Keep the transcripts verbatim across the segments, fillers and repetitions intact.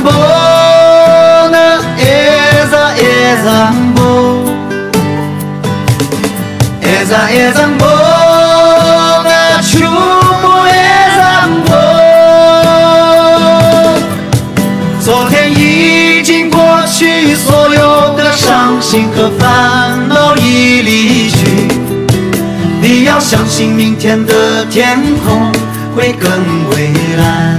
zambona, eza e zambo, eza e zambona, chupo e zambo。昨天已经过去，所有的伤心和烦恼已离去。你要相信明天的天空会更蔚蓝。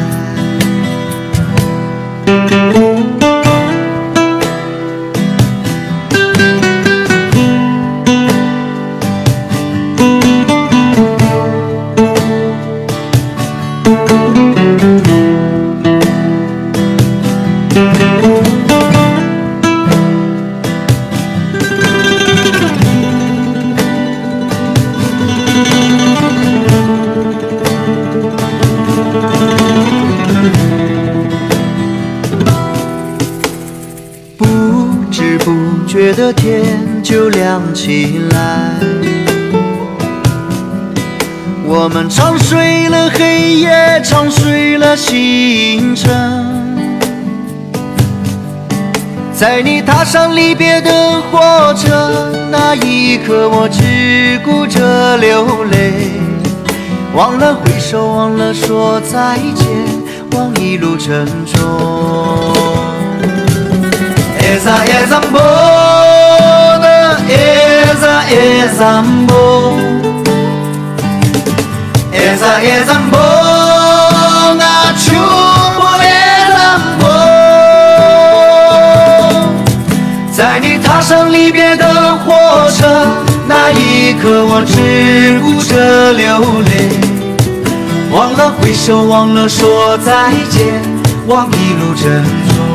觉得天就亮起来，我们长睡了黑夜，长睡了星辰。在你踏上离别的火车，那一刻我只顾着流泪，忘了挥手，忘了说再见，忘一路珍重。Esa é zambona, esa é zambo, esa é zambona, chupo é zambo。在你踏上离别的火车，那一刻我只顾着流泪，忘了挥手，忘了说再见，忘一路珍重。